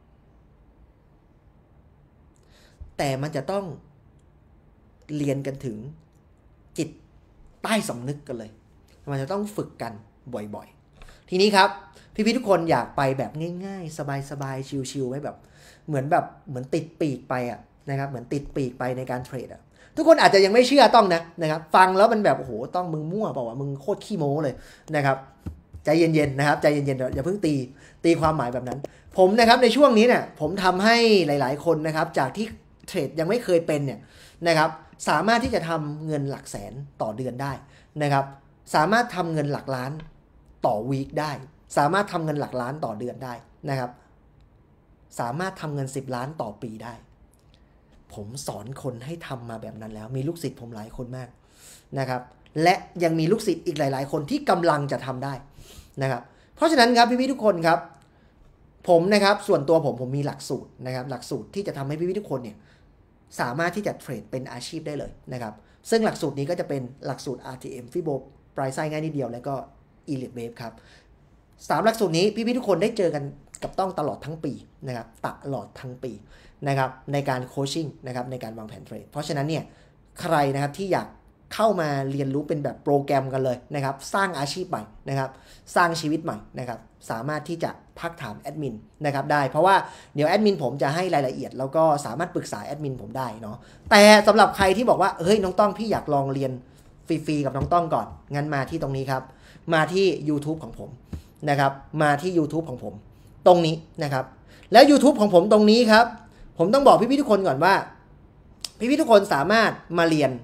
แต่มันจะต้องเรียนกันถึงจิตใต้สำนึกกันเลยมันจะต้องฝึกกันบ่อยๆทีนี้ครับพี่ๆทุกคนอยากไปแบบง่ายๆสบายๆชิลๆไว้แบบเหมือนติดปีกไปนะครับเหมือนติดปีกไปในการเทรดทุกคนอาจจะยังไม่เชื่อต้องนะครับฟังแล้วมันแบบโอ้โหต้องมึงมั่วเปล่าวะมึงโคตรขี้โม้เลยนะครับใจเย็นๆนะครับใจเย็นๆอย่าเพิ่งตีความหมายแบบนั้นผมนะครับในช่วงนี้เนี่ยผมทำให้หลายๆคนนะครับจากที่เทรดยังไม่เคยเป็นเนี่ยนะครับสามารถที่จะทำเงินหลักแสนต่อเดือนได้นะครับสามารถทำเงินหลักล้านต่อวีคได้สามารถทำเงินหลักล้านต่อเดือนได้นะครับสามารถทำเงิน10ล้านต่อปีได้ผมสอนคนให้ทำมาแบบนั้นแล้วมีลูกศิษย์ผมหลายคนมากนะครับและยังมีลูกศิษย์อีกหลายๆคนที่กำลังจะทำได้นะครับเพราะฉะนั้นครับพี่ๆทุกคนครับผมนะครับส่วนตัวผมมีหลักสูตรนะครับหลักสูตรที่จะทำให้พี่ๆทุกคนเนี่ยสามารถที่จะเทรดเป็นอาชีพได้เลยนะครับซึ่งหลักสูตรนี้ก็จะเป็นหลักสูตร RTM Fibo ปลายไส้ง่ายนิดเดียวแล้วก็ Elite Wave ครับ3หลักสูตรนี้พี่ๆทุกคนได้เจอกันกับต้องตลอดทั้งปีนะครับตลอดทั้งปีนะครับในการโคชชิ่งนะครับในการวางแผนเทรดเพราะฉะนั้นเนี่ยใครนะครับที่อยากเข้ามาเรียนรู้เป็นแบบโปรแกรมกันเลยนะครับสร้างอาชีพใหม่นะครับสร้างชีวิตใหม่นะครับสามารถที่จะทักถามแอดมินนะครับได้เพราะว่าเดี๋ยวแอดมินผมจะให้รายละเอียดแล้วก็สามารถปรึกษาแอดมินผมได้เนาะแต่สำหรับใครที่บอกว่าเฮ้ยน้องต้องพี่อยากลองเรียนฟรีๆกับน้องต้องก่อนงั้นมาที่ตรงนี้ครับมาที่ YouTube ของผมนะครับมาที่ YouTube ของผมตรงนี้นะครับแล้ว YouTube ของผมตรงนี้ครับผมต้องบอกพี่ๆทุกคนก่อนว่าพี่ๆทุกคนสามารถมาเรียน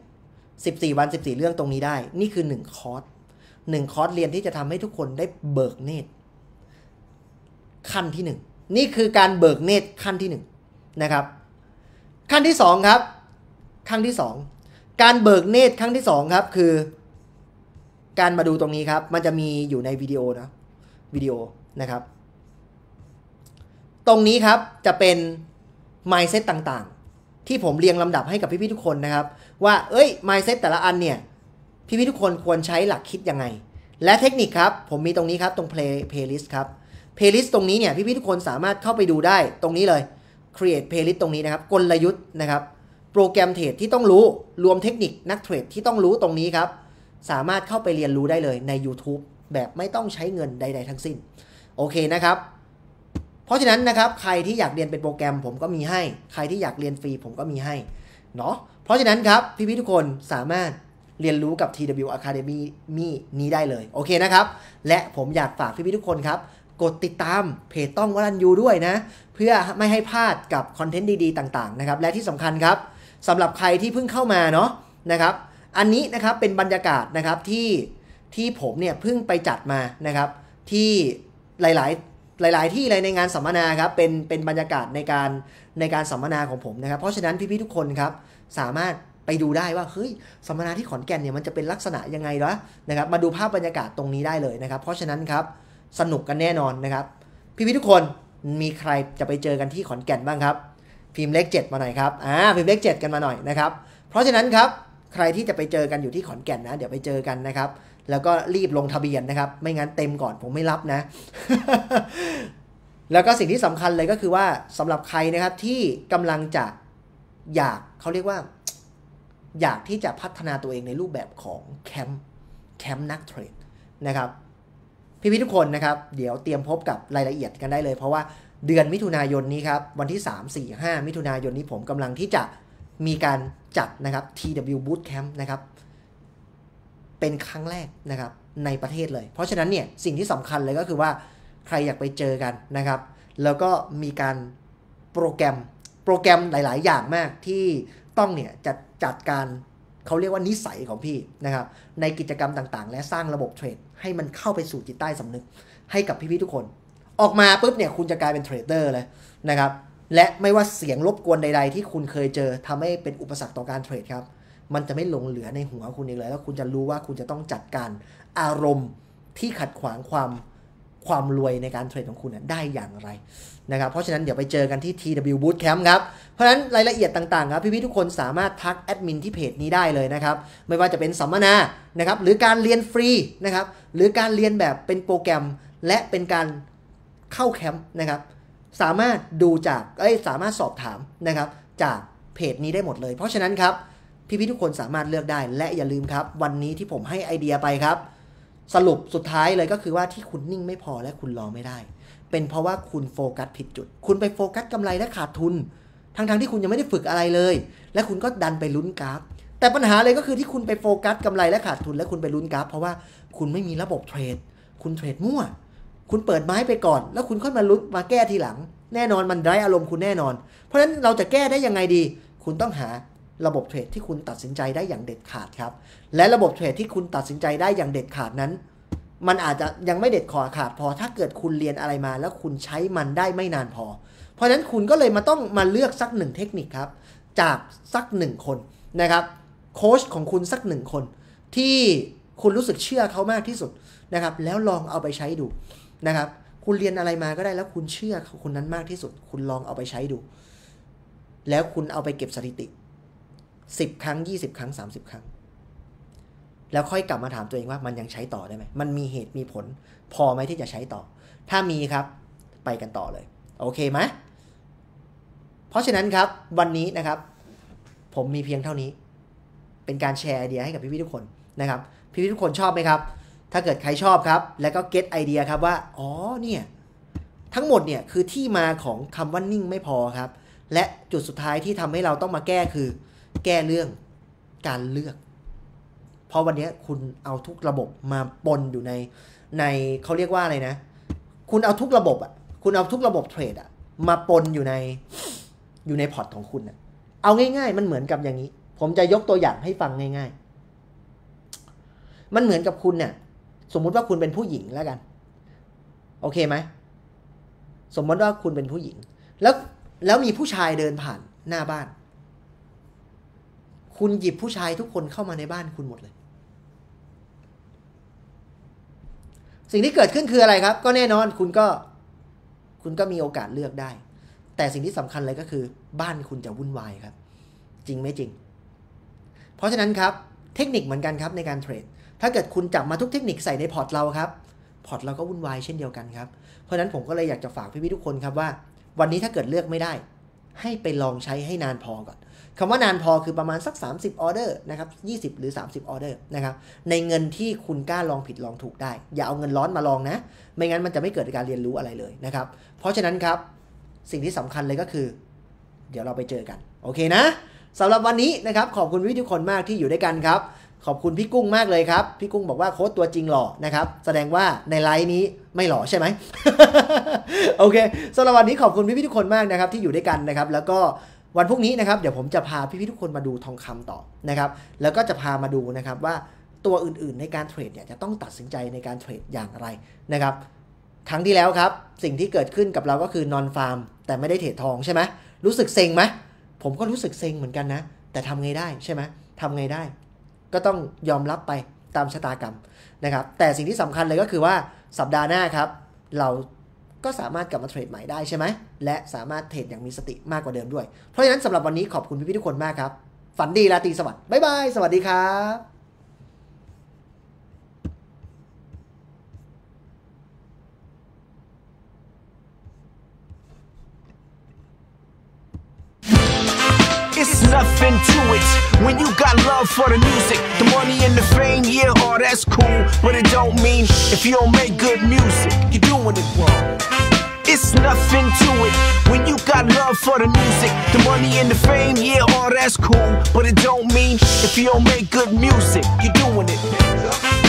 14วัน14เรื่องตรงนี้ได้นี่คือ1คอร์สเรียนที่จะทำให้ทุกคนได้เบิกเนตรขั้นที่1นี่คือการเบิกเนตรขั้นที่1นะครับขั้นที่2ครับขั้นที่2การเบิกเนตรขั้นที่2ครับคือการมาดูตรงนี้ครับมันจะมีอยู่ในวิดีโอนะครับตรงนี้ครับจะเป็น mindset ต่างๆที่ผมเรียงลำดับให้กับพี่ๆทุกคนนะครับว่าmindset แต่ละอันเนี่ยพี่ๆทุกคนควรใช้หลักคิดยังไงและเทคนิคครับผมมีตรงนี้ครับตรง playlist ครับ playlist ตรงนี้เนี่ยพี่ๆทุกคนสามารถเข้าไปดูได้ตรงนี้เลย create playlist ตรงนี้นะครับกลยุทธ์นะครับโปรแกรมเทรดที่ต้องรู้รวมเทคนิคนักเทรดที่ต้องรู้ตรงนี้ครับสามารถเข้าไปเรียนรู้ได้เลยใน YouTube แบบไม่ต้องใช้เงินใดๆทั้งสิ้นโอเคนะครับเพราะฉะนั้นนะครับใครที่อยากเรียนเป็นโปรแกรมผมก็มีให้ใครที่อยากเรียนฟรีผมก็มีให้เนาะเพราะฉะนั้นครับพี่ๆทุกคนสามารถเรียนรู้กับ TW Academy นี้ได้เลยโอเคนะครับและผมอยากฝากพี่ๆทุกคนครับกดติดตามเพจต้องวรัญยูด้วยนะเพื่อไม่ให้พลาดกับคอนเทนต์ดีๆต่างๆนะครับและที่สำคัญครับสำหรับใครที่เพิ่งเข้ามาเนาะนะครับอันนี้นะครับเป็นบรรยากาศนะครับที่ผมเนี่ยเพิ่งไปจัดมานะครับที่หลายที่เลยในงานสัมมนาครับเป็นบรรยากาศในการสัมมนาของผมนะครับเพราะฉะนั้นพี่ๆทุกคนครับสามารถไปดูได้ว่าเฮ้ยสัมมนาที่ขอนแก่นเนี่ยมันจะเป็นลักษณะยังไงวะนะครับมาดูภาพบรรยากาศตรงนี้ได้เลยนะครับเพราะฉะนั้นครับสนุกกันแน่นอนนะครับพี่ๆทุกคนมีใครจะไปเจอกันที่ขอนแก่นบ้างครับพิมพ์เลข7มาหน่อยครับพิมพ์เลข7กันมาหน่อยนะครับเพราะฉะนั้นครับใครที่จะไปเจอกันอยู่ที่ขอนแก่นนะเดี๋ยวไปเจอกันนะครับแล้วก็รีบลงทะเบียนนะครับไม่งั้นเต็มก่อนผมไม่รับนะ แล้วก็สิ่งที่สำคัญเลยก็คือว่าสำหรับใครนะครับที่กำลังจะเขาเรียกว่าอยากที่จะพัฒนาตัวเองในรูปแบบของแคมป์นักเทรดนะครับพี่ๆทุกคนนะครับเดี๋ยวเตรียมพบกับรายละเอียดกันได้เลยเพราะว่าเดือนมิถุนายนนี้ครับวันที่3 4 5มิถุนายนนี้ผมกำลังที่จะมีการจัดนะครับ TW Bootcamp นะครับเป็นครั้งแรกนะครับในประเทศเลยเพราะฉะนั้นเนี่ยสิ่งที่สำคัญเลยก็คือว่าใครอยากไปเจอกันนะครับแล้วก็มีการโปรแกรมหลายๆอย่างมากที่ต้องเนี่ยจัดการเขาเรียกว่านิสัยของพี่นะครับในกิจกรรมต่างๆและสร้างระบบเทรดให้มันเข้าไปสู่จิตใต้สำนึกให้กับพี่ๆทุกคนออกมาปุ๊บเนี่ยคุณจะกลายเป็นเทรดเดอร์เลยนะครับและไม่ว่าเสียงรบกวนใดๆที่คุณเคยเจอทำให้เป็นอุปสรรคต่อการเทรดครับมันจะไม่หลงเหลือในหัวคุณอีกเลยแล้วคุณจะรู้ว่าคุณจะต้องจัดการอารมณ์ที่ขัดขวางความรวยในการเทรดของคุณได้อย่างไรนะครับเพราะฉะนั้นเดี๋ยวไปเจอกันที่ TW Bootcamp ครับเพราะฉะนั้นรายละเอียดต่างๆครับพี่ๆทุกคนสามารถทักแอดมินที่เพจนี้ได้เลยนะครับไม่ว่าจะเป็นสัมมนานะครับหรือการเรียนฟรีนะครับหรือการเรียนแบบเป็นโปรแกรมและเป็นการเข้าแคมป์นะครับสามารถดูจากสามารถสอบถามนะครับจากเพจนี้ได้หมดเลยเพราะฉะนั้นครับพี่ๆทุกคนสามารถเลือกได้และอย่าลืมครับวันนี้ที่ผมให้ไอเดียไปครับสรุปสุดท้ายเลยก็คือว่าที่คุณนิ่งไม่พอและคุณรอไม่ได้เป็นเพราะว่าคุณโฟกัสผิดจุดคุณไปโฟกัสกำไรและขาดทุนทั้งที่คุณยังไม่ได้ฝึกอะไรเลยและคุณก็ดันไปลุ้นกราฟแต่ปัญหาเลยก็คือที่คุณไปโฟกัสกำไรและขาดทุนและคุณไปลุ้นกราฟเพราะว่าคุณไม่มีระบบเทรดคุณเทรดมั่วคุณเปิดไม้ไปก่อนแล้วคุณค่อยมาลุ้นมาแก้ทีหลังแน่นอนมันไร้อารมณ์คุณแน่นอนเพราะฉะนั้นเราจะแก้ได้ยังไงดีคุณต้องหาระบบเทรดที่คุณตัดสินใจได้อย่างเด็ดขาดครับและระบบเทรดที่คุณตัดสินใจได้อย่างเด็ดขาดนั้นมันอาจจะยังไม่เด็ดขาดพอถ้าเกิดคุณเรียนอะไรมาแล้วคุณใช้มันได้ไม่นานพอเพราะฉะนั้นคุณก็เลยต้องมาเลือกสัก1เทคนิคครับจากสัก1คนนะครับโค้ชของคุณสัก1คนที่คุณรู้สึกเชื่อเขามากที่สุดนะครับแล้วลองเอาไปใช้ดูนะครับคุณเรียนอะไรมาก็ได้แล้วคุณเชื่อคนนั้นมากที่สุดคุณลองเอาไปใช้ดูแล้วคุณเอาไปเก็บสถิติ10 ครั้ง20 ครั้ง30 ครั้งแล้วค่อยกลับมาถามตัวเองว่ามันยังใช้ต่อได้ไหมมันมีเหตุมีผลพอไหมที่จะใช้ต่อถ้ามีครับไปกันต่อเลยโอเคไหมเพราะฉะนั้นครับวันนี้นะครับผมมีเพียงเท่านี้เป็นการแชร์ไอเดียให้กับพี่ๆทุกคนนะครับพี่ๆทุกคนชอบไหมครับถ้าเกิดใครชอบครับแล้วก็เก็ตไอเดียครับว่าอ๋อเนี่ยทั้งหมดเนี่ยคือที่มาของคำว่านิ่งไม่พอครับและจุดสุดท้ายที่ทำให้เราต้องมาแก้คือแก้เรื่องการเลือกเพราะวันนี้คุณเอาทุกระบบมาปนอยู่ในเขาเรียกว่าอะไรนะคุณเอาทุกระบบอ่ะคุณเอาทุกระบบเทรดอ่ะมาปนอยู่ในพอร์ตของคุณอ่ะเอาง่ายๆมันเหมือนกับอย่างนี้ผมจะยกตัวอย่างให้ฟังง่ายๆมันเหมือนกับคุณเนี่ยสมมุติว่าคุณเป็นผู้หญิงแล้วกันโอเคไหมสมมติว่าคุณเป็นผู้หญิงแล้วมีผู้ชายเดินผ่านหน้าบ้านคุณหยิบผู้ชายทุกคนเข้ามาในบ้านคุณหมดเลยสิ่งที่เกิดขึ้นคืออะไรครับก็แน่นอนคุณก็มีโอกาสเลือกได้แต่สิ่งที่สำคัญเลยก็คือบ้านคุณจะวุ่นวายครับจริงไม่จริงเพราะฉะนั้นครับเทคนิคเหมือนกันครับในการเทรดถ้าเกิดคุณจับมาทุกเทคนิคใส่ในพอร์ตเราครับพอร์ตเราก็วุ่นวายเช่นเดียวกันครับเพราะฉะนั้นผมก็เลยอยากจะฝากพี่ๆทุกคนครับว่าวันนี้ถ้าเกิดเลือกไม่ได้ให้ไปลองใช้ให้นานพอก่อนคำว่านานพอคือประมาณสัก30ออเดอร์นะครับ20หรือ30ออเดอร์นะครับในเงินที่คุณกล้าลองผิดลองถูกได้อย่าเอาเงินร้อนมาลองนะไม่งั้นมันจะไม่เกิดการเรียนรู้อะไรเลยนะครับเพราะฉะนั้นครับสิ่งที่สำคัญเลยก็คือเดี๋ยวเราไปเจอกันโอเคนะสำหรับวันนี้นะครับขอบคุณทุกคนมากที่อยู่ด้วยกันครับขอบคุณพี่กุ้งมากเลยครับพี่กุ้งบอกว่าโค้ชตัวจริงหล่อนะครับแสดงว่าในไลฟ์นี้ไม่หล่อใช่ไหม โอเคสำหรับวันนี้ขอบคุณพี่ทุกคนมากนะครับที่อยู่ด้วยกันนะครับแล้วก็วันพรุ่งนี้นะครับเดี๋ยวผมจะพาพี่ทุกคนมาดูทองคำต่อนะครับแล้วก็จะพามาดูนะครับว่าตัวอื่นๆในการเทรดเนี่ยจะต้องตัดสินใจในการเทรดอย่างไรนะครับครั้งที่แล้วครับสิ่งที่เกิดขึ้นกับเราก็คือนอนฟาร์มแต่ไม่ได้เทรดทองใช่ไหมรู้สึกเซ็งไหมผมก็รู้สึกเซ็งเหมือนกันนะแต่ทำไงได้ใช่ไหมทำไงได้ก็ต้องยอมรับไปตามชะตากรรมนะครับแต่สิ่งที่สำคัญเลยก็คือว่าสัปดาห์หน้าครับเราก็สามารถกลับมาเทรดใหม่ได้ใช่ไหมและสามารถเทรดอย่างมีสติมากกว่าเดิมด้วยเพราะฉะนั้นสำหรับวันนี้ขอบคุณพี่ทุกคนมากครับฝันดีราตรีสวัสดิ์บ๊ายบายสวัสดีครับ It's nothing to it when you got love for the music. The money and the fame, yeah, oh, that's cool. But it don't mean if you don't make good music, you're doing it wrong. It's nothing to it when you got love for the music. The money and the fame, yeah, oh, that's cool. But it don't mean if you don't make good music, you're doing it.